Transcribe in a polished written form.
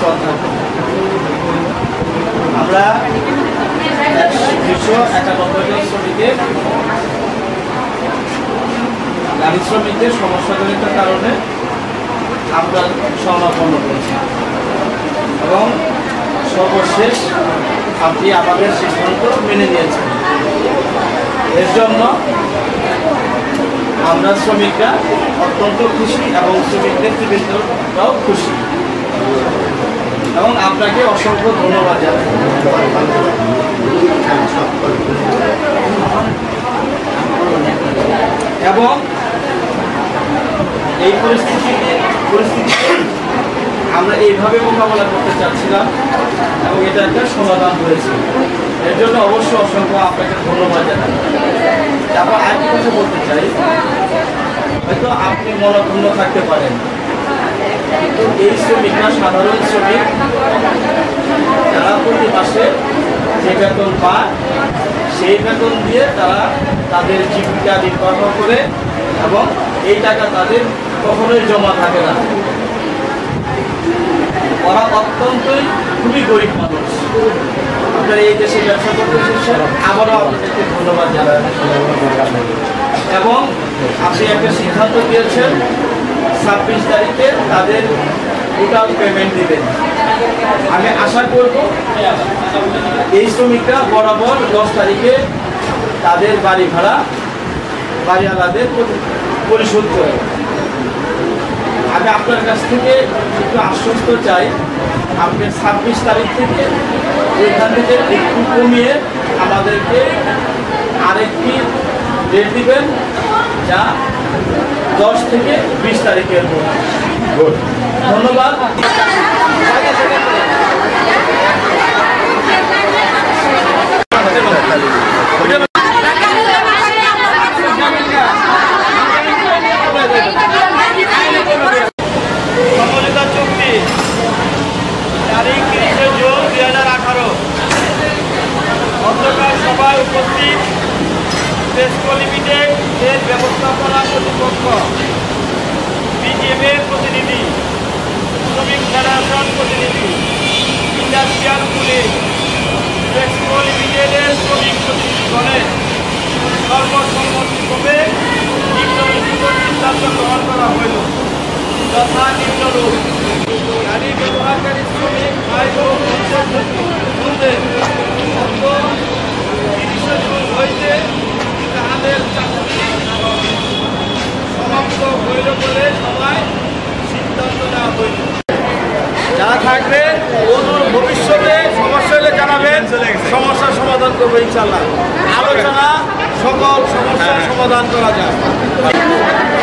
শ্রদ্ধা করি। আমরা 291 জন শ্রমিকের গাড়ি শ্রমিকদের সমস্যাজনিত কারণে আমরা সমাপন করেছি এবং সর্বশেষ আপনি আমাদের সিদ্ধান্ত মেনে নিয়েছেন। এর জন্য আমরা শ্রমিকরা অত্যন্ত খুশি এবং শ্রমিক নেতৃবৃন্দরাও খুশি এবং আপনাকে অসংখ্য ধন্যবাদ জানাই। এবং এই পরিস্থিতিতে আমরা এইভাবে মোকাবেলা করতে চাচ্ছিলাম এবং এটা একটা সমাধান হয়েছে। এর জন্য অবশ্যই অসংখ্য আপনাকে ধন্যবাদ জানাই। তারপর আরেকটি কথা বলতে চাই, হয়তো আপনি মনক্ষুণ্ণ থাকতে পারেন, কিন্তু এই শ্রমিকরা সাধারণ শ্রমিক, যারা প্রতি মাসে যে বেতন পায় সেই বেতন দিয়ে তারা তাদের জীবিকা নির্বাহ করে এবং এই টাকা তাদের কখনোই জমা থাকে না। ওরা অত্যন্তই খুবই গরিব মানুষ। আপনারা এই দেশে ব্যবসা করতে এসেছেন, আবারও আপনাদেরকে ধন্যবাদ জানাই। এবং আপনি একটা সিদ্ধান্ত দিয়েছেন 26 তারিখে তাদের টোটাল পেমেন্ট দিবেন। আমি আশা করব এই শ্রমিকরা বরাবর 10 তারিখে তাদের বাড়ি ভাড়া বাড়িওয়ালাদের পরিশোধ করে। আমি আপনার কাছ থেকে একটু আশ্বস্ত চাই, আপনি 26 তারিখ থেকে ওইখান থেকে একটু কমিয়ে আমাদেরকে আরেকটি ডেট দিবেন, যা 10 থেকে 20 তারিখের মধ্যে। ধন্যবাদ। সমঝোতা চুক্তি তারিখ 30 জুন 2018 অন্ধকার সভায় উপস্থিত টেস্কো লিমিটেড এর ব্যবস্থাপনা কর্তৃপক্ষ, বিজিএমের প্রতিনিধি, শ্রমিক ফেডারেশন প্রতিনিধি, ইন্ডাস্ট্রিয়াল পুলিশ, টেস্কো লিমিটেডের শ্রমিক প্রতিনিধিগণের সর্বসম্মতিক্রমে নিম্নলিখিত সিদ্ধান্ত গ্রহণ করা হইল। যথা নিম্নরূপ: গাড়ি ব্যবহারকারী শ্রমিক আয় ও খরচের মধ্যে 30 জুন হইতে তাহাদের চাকরি সমাপ্ত হইল বলে সবাই সিদ্ধান্ত নেওয়া হইল। যারা থাকবেন অদূর ভবিষ্যতে সমস্যা হলে জানাবেন, সমস্যার সমাধান করবো ইনশাল্লাহ। আলোচনা সকল সমস্যার সমাধান করা যায়।